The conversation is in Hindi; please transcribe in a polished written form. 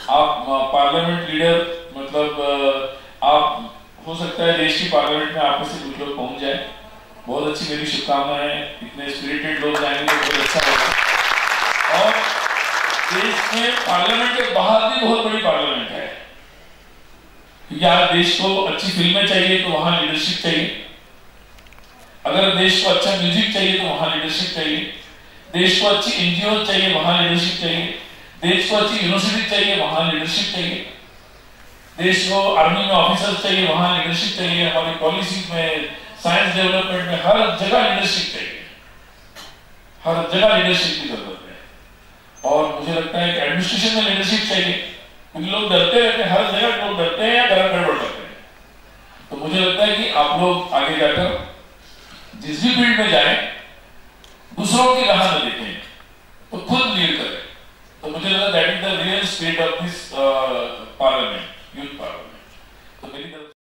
आप पार्लियामेंट लीडर, मतलब आप हो सकता है देश की पार्लियामेंट में आप में से कुछ लोग पहुंच जाए। बहुत अच्छी मेरी शुभकामनाएं हैं। इतने स्पिरिटेड लोग जाएंगे तो बहुत अच्छा होगा। और देश में पार्लियामेंट के बाहर भी बहुत बड़ी पार्लियामेंट है, क्योंकि आज देश को अच्छी फिल्में चाहिए तो वहां लीडरशिप चाहिए, अगर देश को अच्छा म्यूजिक चाहिए तो वहां लीडरशिप चाहिए, देश को अच्छी एनजीओ चाहिए वहां लीडरशिप चाहिए, देश को अच्छी यूनिवर्सिटी चाहिए वहां लीडरशिप चाहिए, देश को आर्मी में ऑफिसर्स चाहिए वहां लीडरशिप चाहिए, हमारी पॉलिसी में, साइंस डेवलपमेंट में, हर जगह लीडरशिप चाहिए, हर जगह लीडरशिप की जरूरत है। और मुझे लगता है कि एडमिनिस्ट्रेशन में लीडरशिप चाहिए, क्योंकि लोग डरते रहते हैं, हर जगह लोग डरते हैं या गड़बड़ करते हैं। तो मुझे लगता है कि आप लोग आगे जाकर जिस भी फील्ड में जाए, दूसरों की राह न देखें, तो खुद लीड करें। तो मुझे लगा that is the real spirit of this parliament, youth parliament. तो मेरी